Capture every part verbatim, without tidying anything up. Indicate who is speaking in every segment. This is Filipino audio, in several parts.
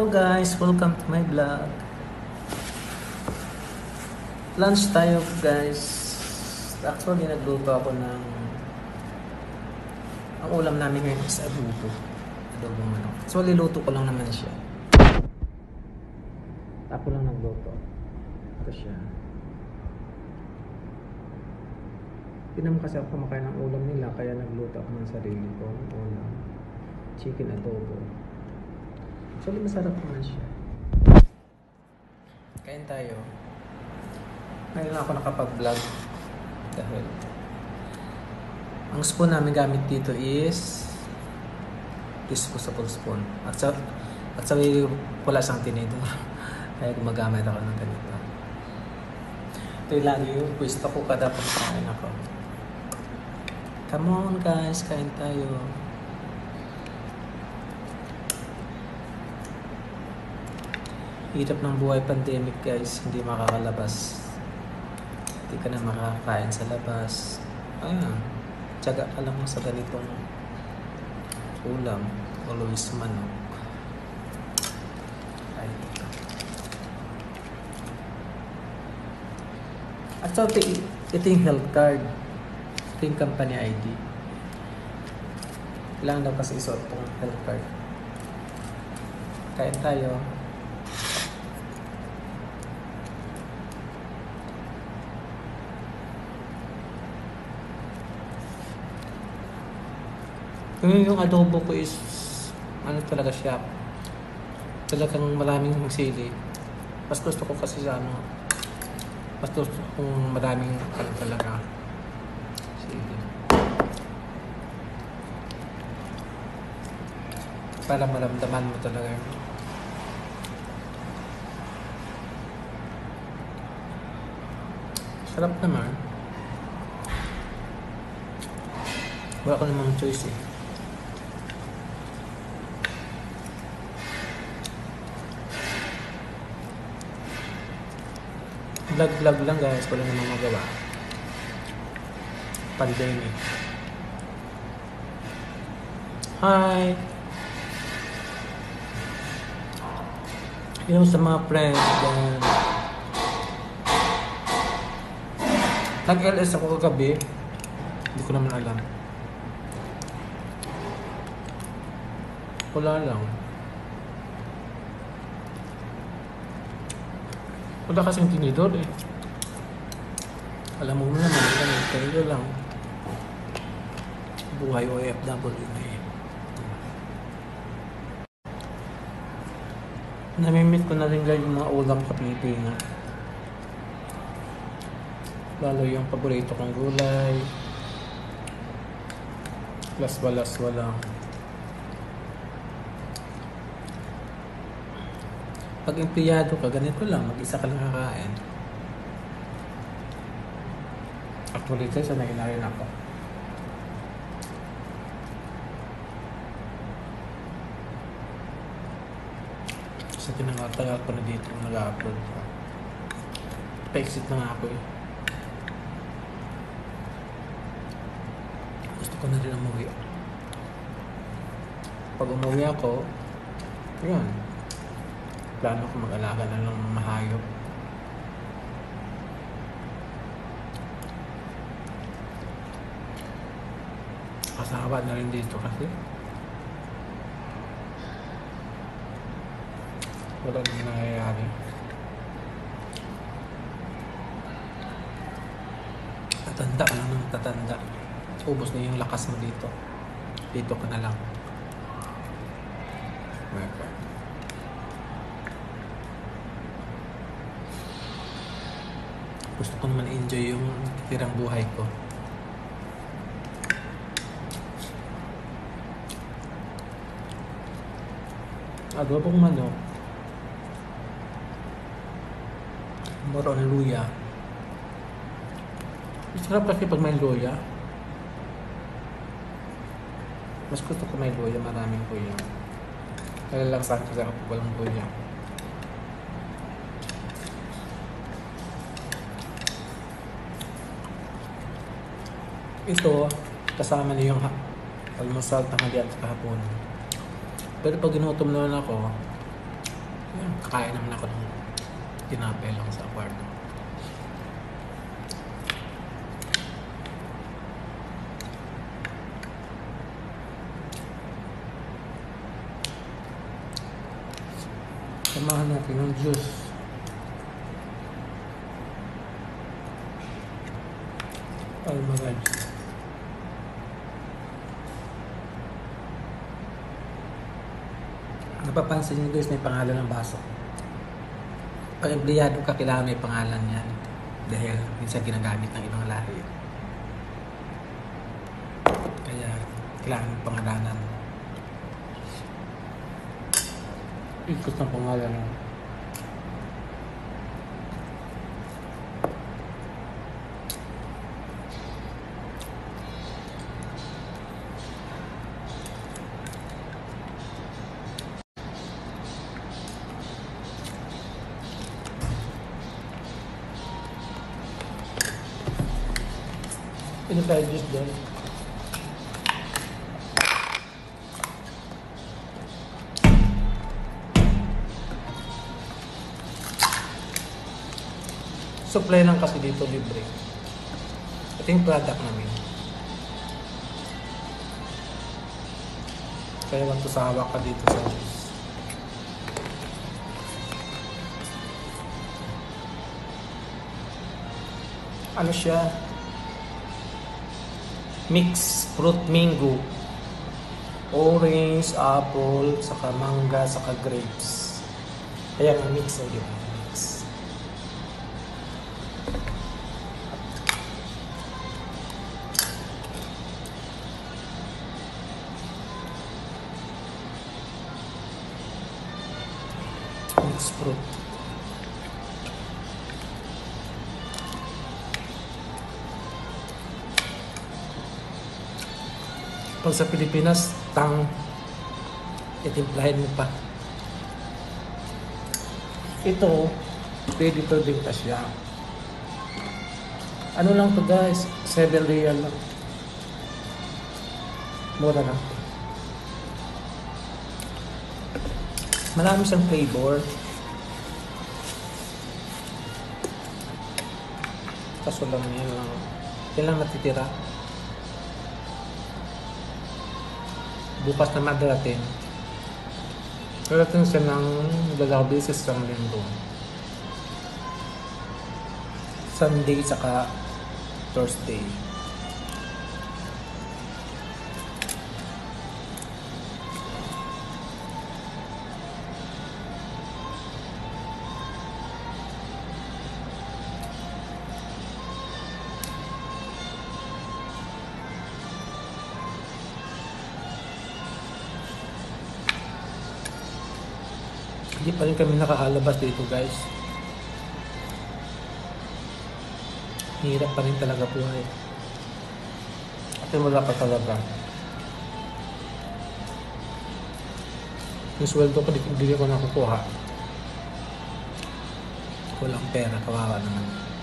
Speaker 1: Hello guys, welcome to my vlog. Lunch tayo guys. Actually nagluto ako ng ang ulam namin ngayon is adobo. Adobo manok. So liluto ko lang naman siya. Ako lang nagluto. Ito siya. Hindi naman kasi ako kumakain ng ulam nila kaya nagluto ako ng sarili ko ng ulam. Chicken adobo. Actually masarap naman siya. Kain tayo. Ngayon lang ako nakapag-vlog dahil ang spoon namin gamit dito is disposable spoon. At sa at sa wala siyang tinidor. Kaya gumagamit ako ng ganito. Ito yung lagi yung gusto ko kada pagkain ako. Come on guys, kain tayo. Hirap ng buhay pandemic guys, hindi makakalabas. Hindi ka na makakain sa labas. Ayan, tiyaga ka lang sa ganitong ulam. Always manok. Ay, ito. At so, ito, ito yung health card. Ito yung company I D. Kailangan daw kasi isuot itong health card. Kain tayo. Yung, yung adobo ko is ano talaga siya, talagang maraming sili. Mas gusto ko kasi sa ano, mas gusto kong maraming ano talaga sili para maramdaman mo talaga yun. Sarap naman, wala ko namang choice eh. Vlog-vlog lang guys, wala namang magawa. Pandemic. Hi! Yung sa mga friends dyan. Nag-L S ako kagabi. Hindi ko naman alam. Wala lang. Wala kasing tinidor eh. Alam mo naman, tinidor lang. Buhay O F W na eh. Namimit ko na rin guys yung mga ulam sa Pilipinas. Lalo yung paborito kong gulay. Laswa-laswa lang. Pag empleyado ka, ganito lang, mag-isa ka lang kakain. Actually, guys, sanay na rin ako. Kasi tinangatayat ko na dito nung nag-upload ko. Pa-exit na nga ako eh. Gusto ko na rin umuwi. Pag umuwi ako, yun. Plano ko mag-alaga na ng mahayop. Kasawa na rin dito kasi wala nang nangyayari. Tatanda ka lang ng tatanda. Ubos na yung lakas mo dito. Dito ka na lang. Okay. Gusto ko naman enjoy yung tirang buhay ko. Adobong manok. More on luya. Masarap kasi pag may luya. Mas gusto ko may luya, maraming luya. Kaya lang sa akin kasi ako walang luya. Ito, kasama niyo yung almusal, tanghali at kahapon. Pero pag ginutom naman ako, Ayan, kakain naman ako ng tinapay lang sa kwarto. Samahan natin ng juice. Almagad. Napapansin nyo guys, may pangalan ng baso. Pag empleyado ka, kailangan may pangalan yan. Dahil minsan ginagamit ng ibang lahi. Kaya kailangan may pangalanan. Ikot ng pangalan. Ini tayo juice doon. Supply lang kasi dito libre. Ito yung product namin. Kaya lang to sa hawak ka dito sa juice. Ano siya? Mix fruit mango, orange, apple, saka mangga, saka grapes. Kaya nga mix o di ba? Mix. Mix fruit. Pag sa Pilipinas, tang itimplahin mo pa. Ito, pwede ito din pa siya. Ano lang to guys, seven real lang. Mura lang. Marami siyang flavor. Kaso lang yan lang. Yan lang natitira. Bukas na madarating. Darating siya ng dalawang beses sa linggo. Sunday saka Thursday. Hindi pa rin kami nakakalabas dito guys. Hirap pa rin talaga buhay. At wala pa talaga. Yung sweldo ko, hindi ko nakukuha. Walang pera, kawawa naman.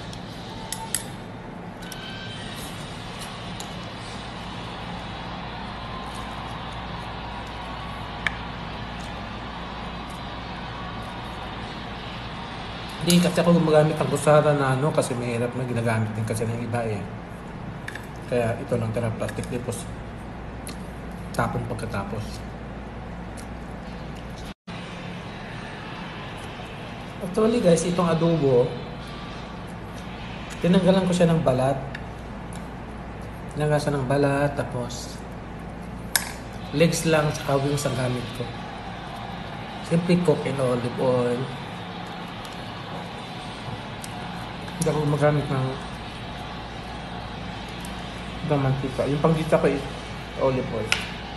Speaker 1: Hindi kasi ako gumagamit ng kusara na ano kasi mahirap na ginagamit din kasi ng iba eh. Kaya ito lang tira plastic tapos tapon pagkatapos. Actually guys, itong adobo tinanggalan ko siya ng balat. Tinanggalan siya ng balat tapos legs lang sa wings ang gamit ko. Simply cook in olive oil. Hindi ako gumagamit ng ng mantika. Yung panggita ko is olive oil.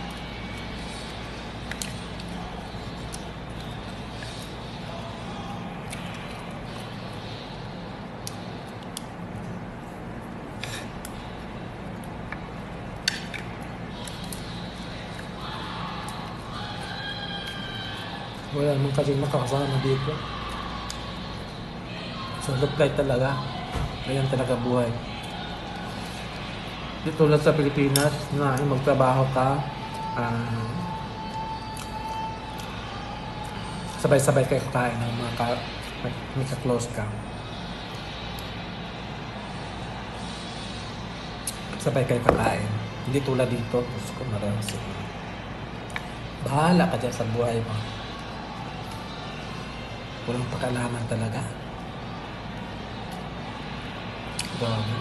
Speaker 1: Wala naman kasi makakasama dito. So, look like talaga. Ganyan talaga buhay. Dito lang sa Pilipinas, na magtrabaho ka, uh, Sabay-sabay kayo kakain ng mga ka, may, may ka-close ka. Sabay kayo kakain. Hindi tulad dito. Gusto ko marami sila. Bahala ka dyan sa buhay mo. Walang pakalaman talaga. Grabe.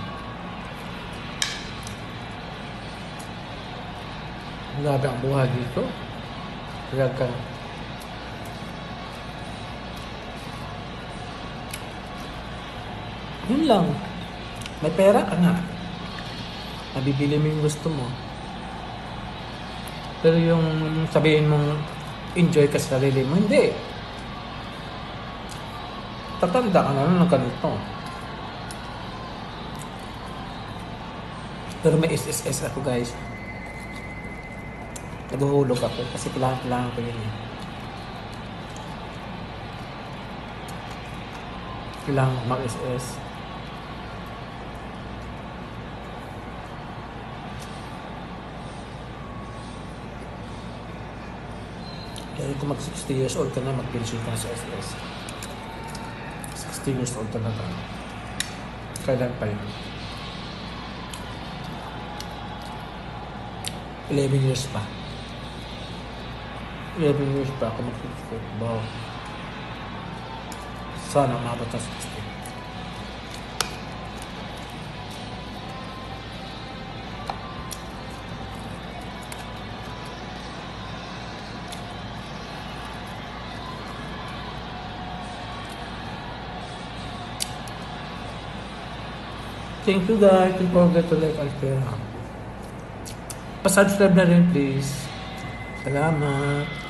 Speaker 1: Grabe ang buhay dito. Kaya ka. Yun lang. May pera ka nga. Nabibili mo yung gusto mo. Pero yung sabihin mong enjoy ka sa sarili mo, hindi. Tatanda ka na lang ng ganito. Pero may S S S ako guys. Naguhulog ako kasi kailangan-kailangan ko yun eh. Kailangan mag-S S. Kaya kung mag sixty years old ka na, mag-pension ka na sa S S. sixty years old talaga. Kailan pa yun? eleven years pa. eleven years pa ako mag-sixty. Wow. Sana umabot sa sixty. Thank you guys. Don't forget to like and share. Pa-subscribe na rin please. Salamat.